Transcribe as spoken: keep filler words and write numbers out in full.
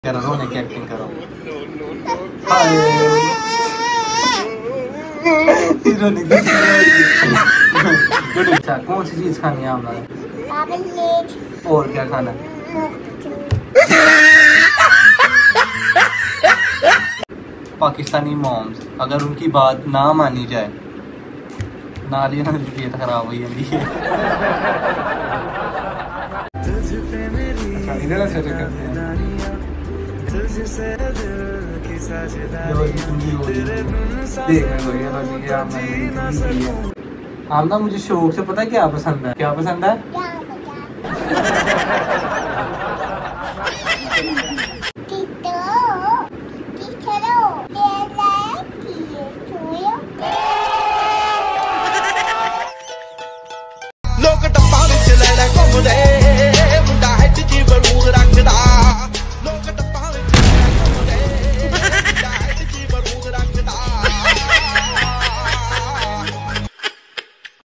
करो रोने की एक्टिंग करो। अच्छा कौन सी चीज खानी है हमारे? और क्या खाना है? पाकिस्तानी मॉम्स अगर उनकी बात ना मानी जाए नाली ना तबीयत खराब हो जाती है। आमना मुझे शौक से पता है क्या पसंद है? क्या पसंद है?